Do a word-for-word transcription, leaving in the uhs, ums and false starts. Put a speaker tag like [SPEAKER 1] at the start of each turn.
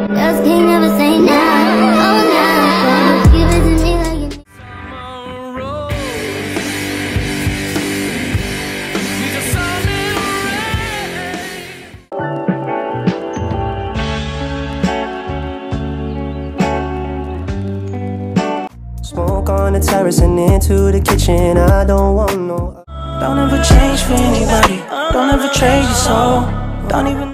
[SPEAKER 1] Just can't never say nah, oh nah. Give it to me like you.
[SPEAKER 2] Smoke on the terrace and into the kitchen. I don't want no. Don't ever change for anybody. Don't ever trade your soul. Don't even